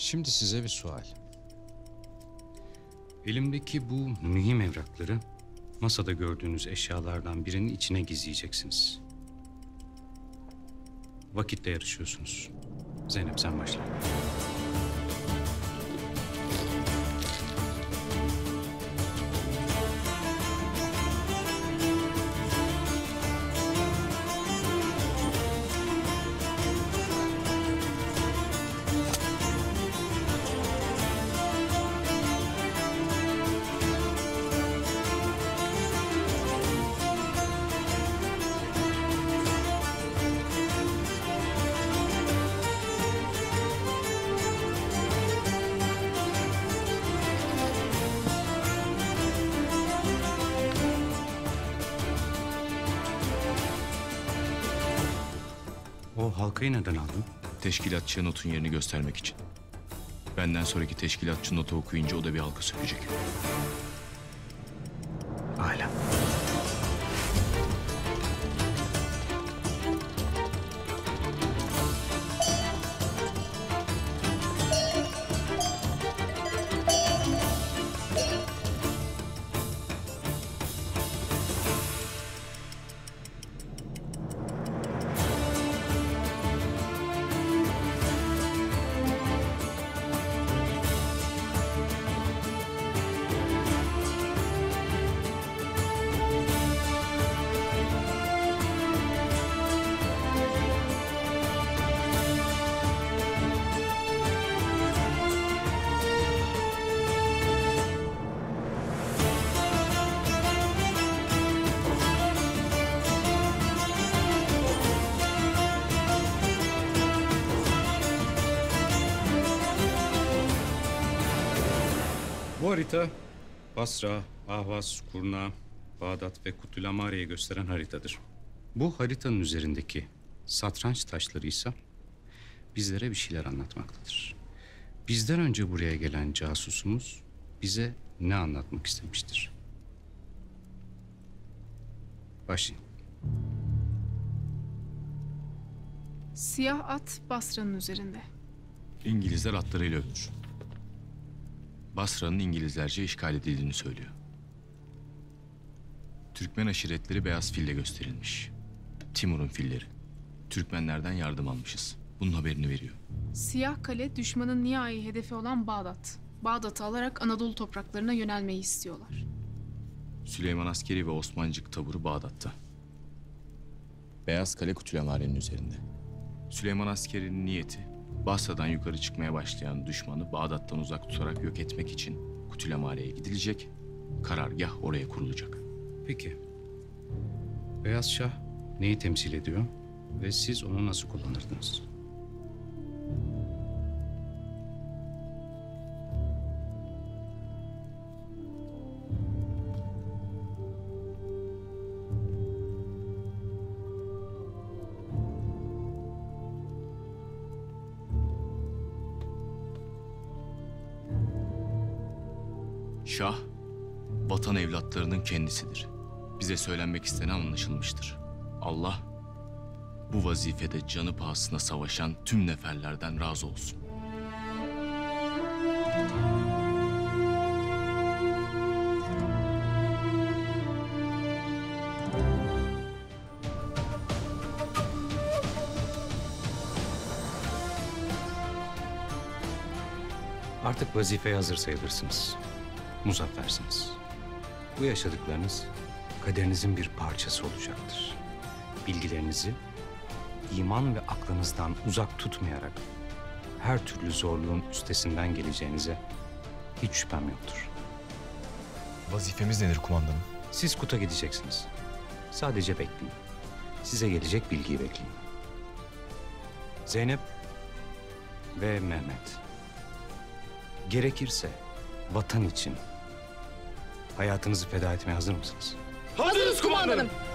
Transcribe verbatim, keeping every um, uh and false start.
Şimdi size bir sual. Elimdeki bu mühim evrakları masada gördüğünüz eşyalardan birinin içine gizleyeceksiniz. Vakitle yarışıyorsunuz. Zeynep sen başla. O halkayı neden aldın? Teşkilatçıya notun yerini göstermek için. Benden sonraki teşkilatçı notu okuyunca o da bir halka sökecek. Hala. Bu harita Basra, Ahvaz, Kurna, Bağdat ve Kutulamare'yi gösteren haritadır. Bu haritanın üzerindeki satranç taşları ise bizlere bir şeyler anlatmaktadır. Bizden önce buraya gelen casusumuz bize ne anlatmak istemiştir? Başlayın. Siyah at Basra'nın üzerinde. İngilizler atlarıyla övünür. Basra'nın İngilizlerce işgal edildiğini söylüyor. Türkmen aşiretleri beyaz fille gösterilmiş. Timur'un filleri. Türkmenlerden yardım almışız. Bunun haberini veriyor. Siyah kale düşmanın nihai hedefi olan Bağdat. Bağdat'ı alarak Anadolu topraklarına yönelmeyi istiyorlar. Süleyman askeri ve Osmancık taburu Bağdat'ta. Beyaz Kale Kutulamare'nin üzerinde. Süleyman askerinin niyeti Basra'dan yukarı çıkmaya başlayan düşmanı Bağdat'tan uzak tutarak yok etmek için Kutulamare'ye gidilecek, karargah oraya kurulacak. Peki, Beyaz Şah neyi temsil ediyor ve siz onu nasıl kullanırdınız? Şah, vatan evlatlarının kendisidir. Bize söylenmek istenen anlaşılmıştır. Allah, bu vazifede canı pahasına savaşan tüm neferlerden razı olsun. Artık vazifeye hazır sayılırsınız. Muzaffersiniz. Bu yaşadıklarınız kaderinizin bir parçası olacaktır. Bilgilerinizi iman ve aklınızdan uzak tutmayarak her türlü zorluğun üstesinden geleceğinize hiç şüphem yoktur. Vazifemiz nedir kumandanım? Siz Kut'a gideceksiniz. Sadece bekleyin. Size gelecek bilgiyi bekleyin. Zeynep ve Mehmet, gerekirse vatan için hayatınızı feda etmeye hazır mısınız? Hazırız kumandanım.